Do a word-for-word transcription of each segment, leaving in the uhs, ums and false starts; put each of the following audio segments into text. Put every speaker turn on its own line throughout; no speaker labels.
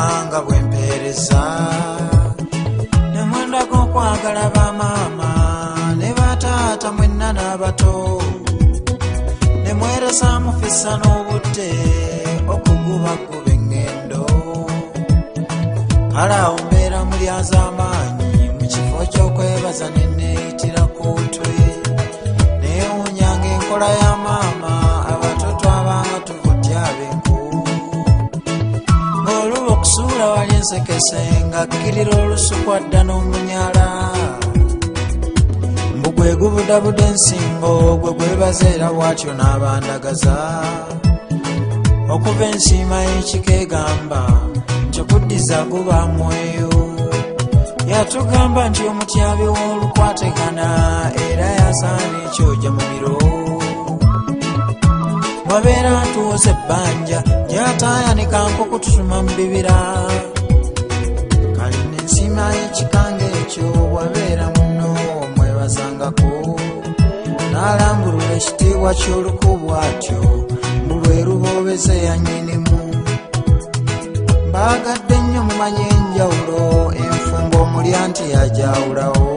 nga bwempeereza ne mwendako okwagala bamaama ne bataata mwenna n'abato ne mweresa mufisa n'obudde okugubaguba engendo kale awo mbeera mulyaz'amaanyi mu kifo ky'okwebaza ne neeyitira ku ntwe neewunyanga enkola ya maama abato twabanga tuvudde ab'enku ng'oluba okusuula wali ensekese nga kkirira olusukwa dda n'omunyala mbu gwe gubudabudde ensingo gwe gwebaza era bw'atyo n'abandagaza okuva ensiima y'ekikeegamba nti okuddiza guba mweyo yatugamba nti omutyabi w'olukwategana era yasaana ekyoja mu biro wabeera ntuwoza ebbanja gyataayanika nk'okututuma mu bibira kale n'ensiima y'ekikanga ekyo wabeera muno omwebazangako n'alambulula ekitiibwa ky'olukubu atyo mbu lwe luboobeze yannyinimu mbaagadde nnyo mumanye enjawulo enfumbo omulya nti yajawulawo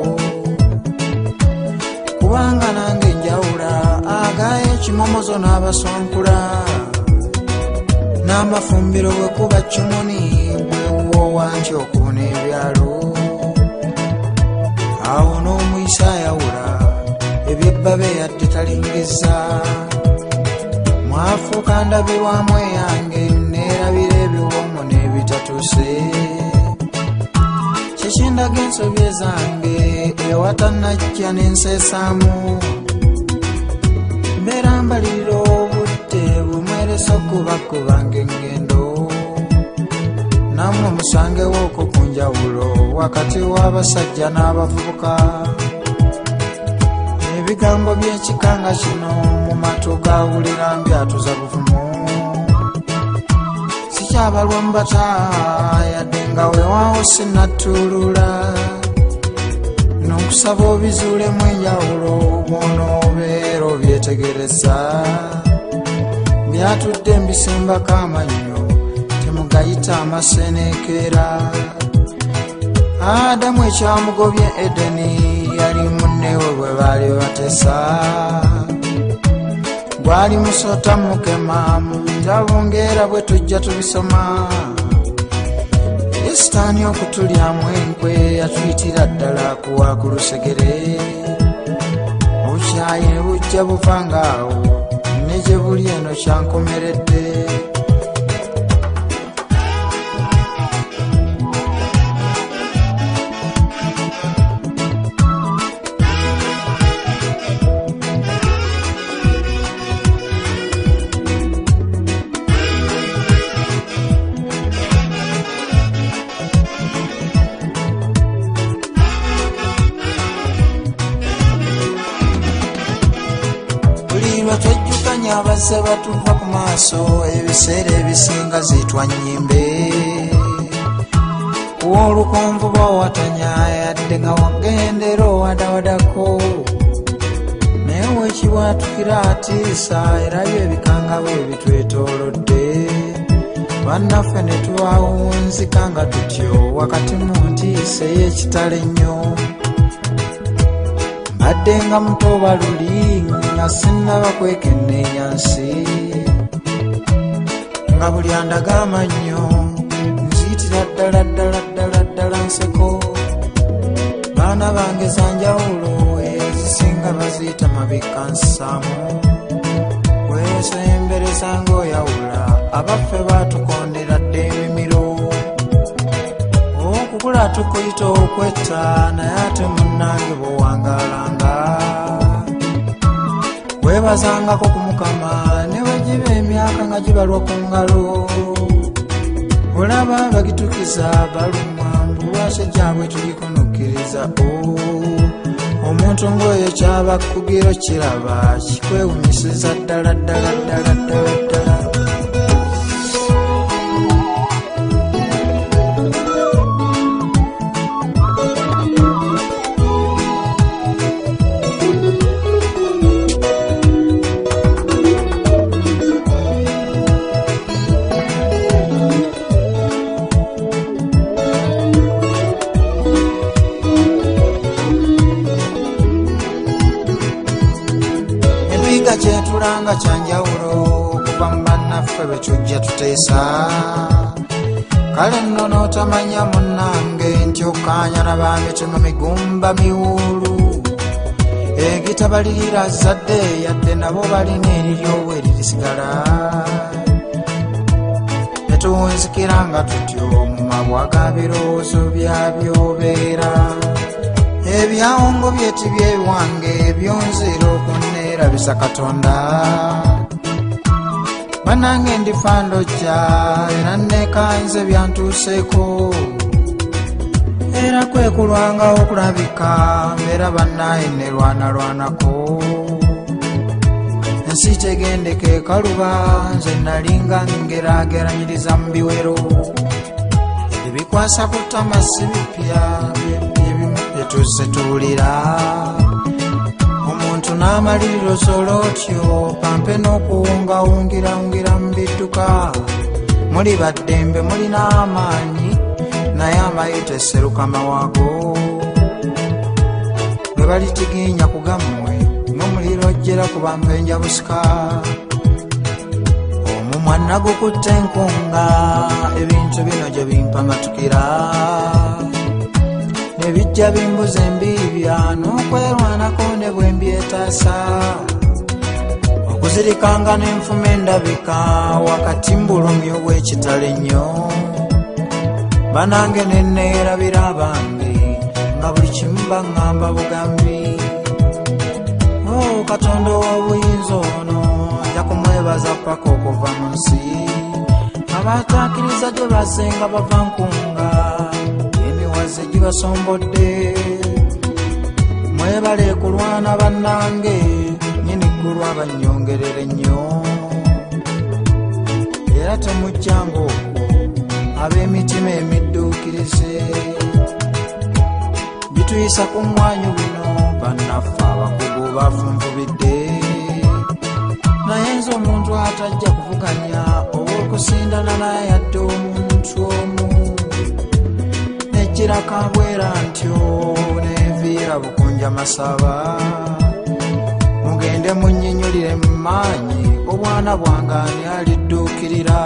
kubanga nange enjawula agaayo ekimomozo n'abasonkula n'amafumbiro bwe kuba kimuni bwewuwowa nti okubuna ebyalo awo n'omuyisa ayawula ebyebbabe yadde talingiza mwafuuka ndabirwamu eyange neerabira ebiwomo n'ebitatuuse kikindaga ensobye zange ewatanajja n'enseesaamu mbeera mbalirira obudde bumweresa okubakubanga engendo nammwe musangewo okwo ku njawulo wakati w'abasajja n'abavubuka ebigambo by'ekikanga kino mu matu gawulira mbyatuza buvumu sikyabalwa mu bata yadde nga weewaawo sinnattuulula n'okusaba obizuulemu enjawulo bw'onoobeera obyetegereza byatudde mbisimbako amannyo temugayita amaseneekeera Adamu ekyamugobye Edeni yali munnewe bwe baali batesa gwali musota mukema mu bitabo ng'era bwe tujja tubisoma Sitaani okutulyamu enkwe yatuyitira ddala kuwa ku lusegere obukyayi ne bujja buvanga awo ne gye buli eno kyankomeredde abazze batuva ku maaso ebiseera ebisinga zitwa nnyimbe olukonvu bawatanya yadde nga wagendera owadawadako naye weekibwatukira atiisa era byo ebikanga bwe bitwetoolodde bannaffe ne tubawunzika nga tutyo wakati mu ntiisa ey'ekitalo ennyo mbadde nga muto baluli nga sinnaba kwekenneenya nsi nga buli andaga amannyo nziyitira ddala ddala ddala ddala nseko baana bange zanjawulo ezisinga baziyita mabikka nsaamu weesembereza ng'oyawula abaffe baatukondera dde emimiro okukula tukuyita okwetta naye ate munnange bw'owangaalanga weebazangako ku Mukama ne wegiba emyaka nga gibalwa ku ngalo olaba bagitukiza balumwa mbulwase gyabwe tulikunukkiriza omuntu ng'oyo kyabakugiro kiraba kikwewunyisiza ddala ddala ddala ddala ddala kubanga kyanjawulo okuva mu bannaffe be tujja tuteesa. Kale nno n'otamanya munnange nti okkaanya n'abamitema migumba miwuulu egitabalirira zadde yadde nabo balina eriryowo eririsigala. Netuwunzikira nga tutyo mu mabwa ga birowoozo byabyobeera ebyawongo byeti byewange byonzira okunneerabisa Katonda. Bannange ndifa ndojja era nekanze byantuuseeko era kwekulwangawo okulabika mbeera bannaye nerwanalwanako. Ensi tegendeka ekaluba nze nalinga ngeraageranyiriza mu biwero ebikwasa ku ttama si bipya ebimu byetuzze tuwulira. Omuntu n'amaliriro solotyo pampe n'okuwungawungirawungira mu bidduka. Muli baddembe mulina amaanyi naye amayita esseruka mawago bwe balitiginya ku gammwe n'omuliro ojjera ku bampenja busika. Omumwa nagukutte enkunga ebintu bino gye bimpamatukira nebijja bimbuza embiibya n'okwerwanako ne bwe mbyetaasa. Okuzirikanga n'enfuma endabika wakati mbulumya obw'ekitalo ennyo. Banange nenneerabira abange nga buli kimu baŋŋamba bugambi. Oh, Katonda ow'obuyinza ono nja kumwebaza paka okuva mu nsi. Abaatakkiriza gye basenga bava nkunga emiwaze gibasombodde. Mwebale kulwana bannange nyini ggulu abannyongerere ennyo. Era temujjanga okwo ab'emitima emidduukirize bituyisa ku mmwanyu bino bannaffe abakugu bafunvubidde. Naye nze omuntu atajja kuvuganya oba okusindana naye yadde omuntu omu nejjira kabwera ntyo neviira bukunja masaba. Mugende munnyinyulire mu maanyi obwana bwange ani alidduukirira.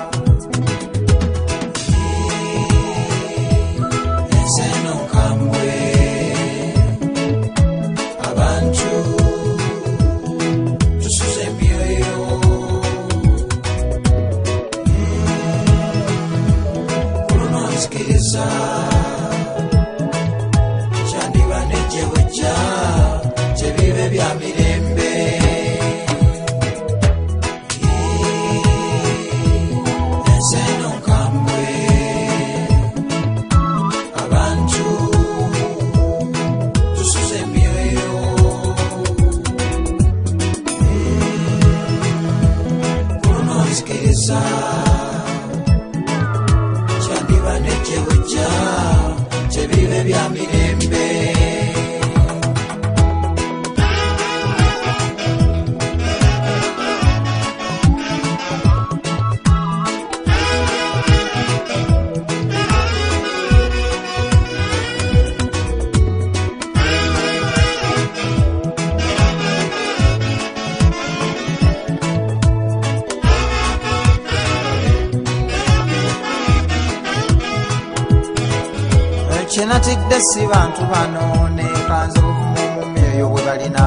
Kyenatidde si bantu bano nekanze obuvumu mu myoyo bwe balina.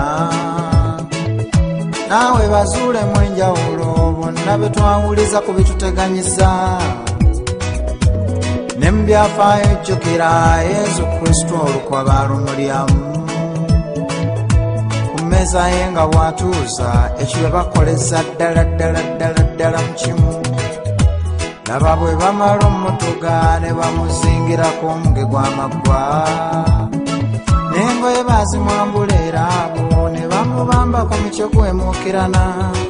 Naawe bazuulemu enjawulo bonna be twawuliza ku bituteganyiza. Ne mu byafaayo jjukira Yesu Kristo olukwaba lumulyamu. Ku mmeeza ye nga bw'atuuza ekyo bye bakoleza ddala ddala ddala ddala mu kimu. Laba bwe bamala ommutuga ne bamuzingirako omuge gw'amaggwa. N'engoye baazimwambula era abo ne bamubambako mikyo gwemuukirana.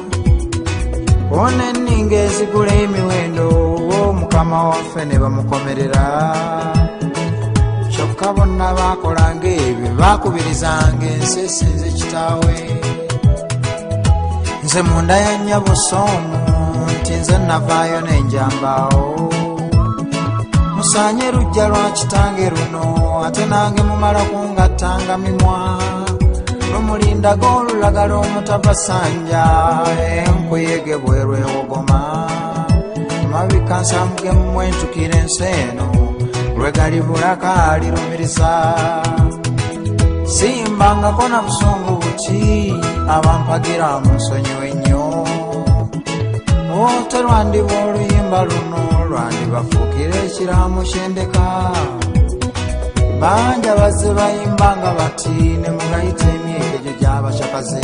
Bona enninga ezigula emiwendo w'omukama waffe ne bamukomerera. Kyokka bonna baakolanga ebyo baakubirizanga ensi esinze kitaawe. Nze munda ya nnyabo Soomu nti nze navaayo n'enjambaawo. Musaanye lujja lwa kitange luno ate nange mumala kungattanga mimwa. lumulindaga olulagala omutabasanja enkuyege bweru ewogoma mabika nsamuge mmwentukira ensi eno lwegali bulaka lirumiriza simbangako na busungu buti abampagira mu nsonyi ennyo oterwandiba oluyimba luno lwandibafuukira ekiraamo ky'endeka banja bazze bayimbanga bati ne mugayita emyegejo gy'abakyakaze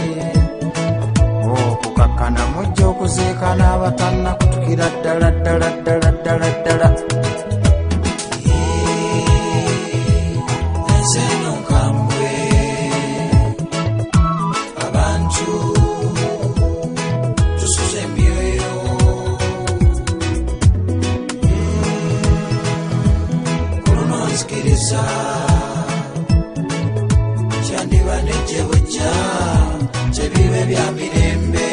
okukakkana mujja okuzeekana abatannakutukira ddala ddala ddala ddala ddala enseno nkambwe abantu tusuze emyoyo kulunonzikiriza kyandiba nejjebujja kyebibe bya mirembe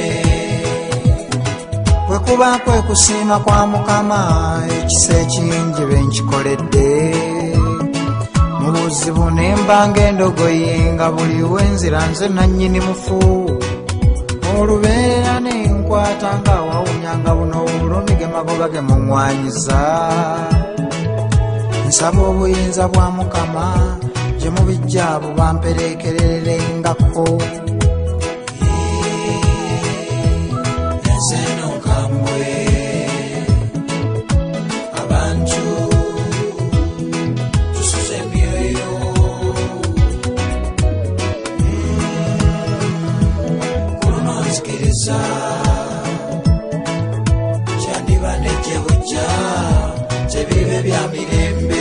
bwekuba kwe kusiima kwa Mukama ekisa ekingi benkikoledde mu buzibu nembanga endogoyi nga buli wenzira nze nannyini mufu olubeerera nenkwata nga wawunyanga buno obulumi ge magoba ge muŋŋwanyiza nsaba obuyinza bwa Mukama gye mubijja abo bampereekererengako enseno nkambwe abantu tusuze emyoyo kulunonzikiriza kyandiba nejjebujja kyebibe bya mirembe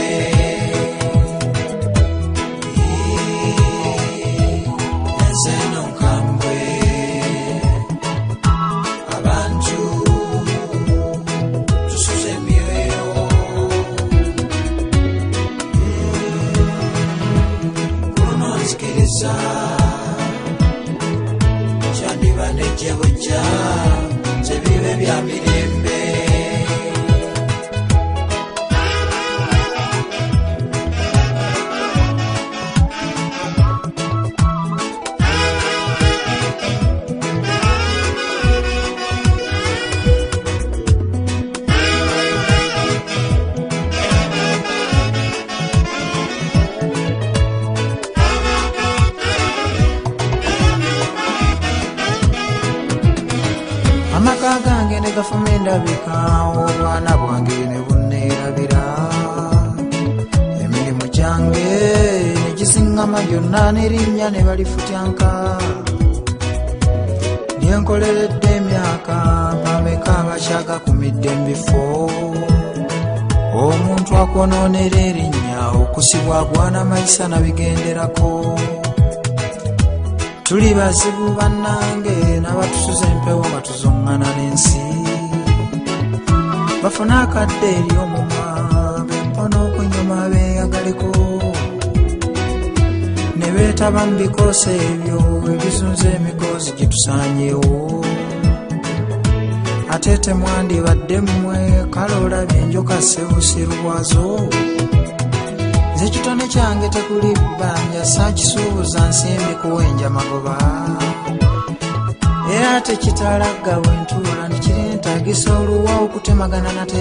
enseno nkambwe abantu tusuze emyoyo kulunonzikiriza kyandiba nejjebujja kyebibe bya mirembe amaka gange ne gafuma endabika obwana bwange ne bunneerabira emirimu gyange ne gisiŋŋama gyonna n'erinnya ne balifutyanka lyenkoleredde emyaka mpameka abakyaгаkumidde mu bifo omuntu akwonoonera erinnya okusibwa agwana mayisa nabigenderako tuli bazibu bannange n'abatusuza empewo nga tuzuŋŋana n'ensi bafuna akadde eri omumwa bempona okunyuma beeyagaleko ne beetaba mu bikoosi ebyo ebizunza emikoozi gye tusaanyeewo ate temwandibadde mmwe kale olabye enjoka ssebusiru bwazo nze kitone kyange tekuli bbanja saakisuubuza nsimbi kuwenja magoba era tekitalagga bwentuula nekireentaagisa oluwa okutemagana nate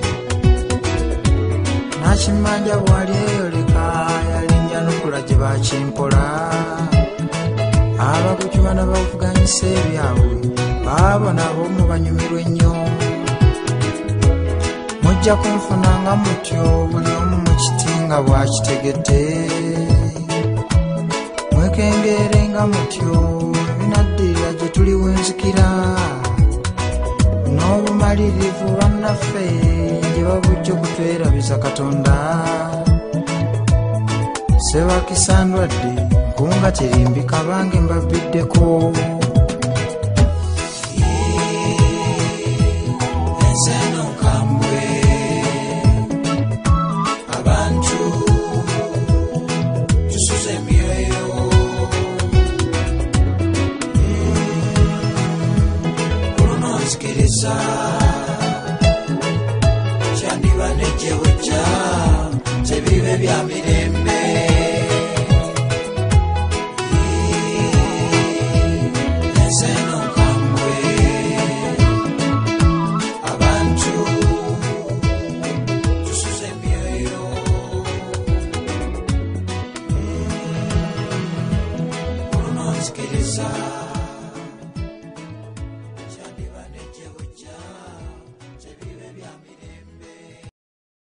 nakimanja bwali eyoleka yalinja nokula gye bakimpola abakujuba nabavuganyisa ebyabwe baabo nabo mubanyumirwa ennyo mujja kunfunanga mutyo buli omu mukitinga bwakitegedde mwekengeerenga mutyo ebinaddirira gye tuli wenzikira n'obumalirivu bannaffe gye babujja okutwerabiza Katonda sebakisandwadde nkunga tirimbika bange mbabbiddeko enseno nkambwe abantu tusuze emyoyo kulunonzikiriza kyandiba nejjebujja kyebibe bya mirembe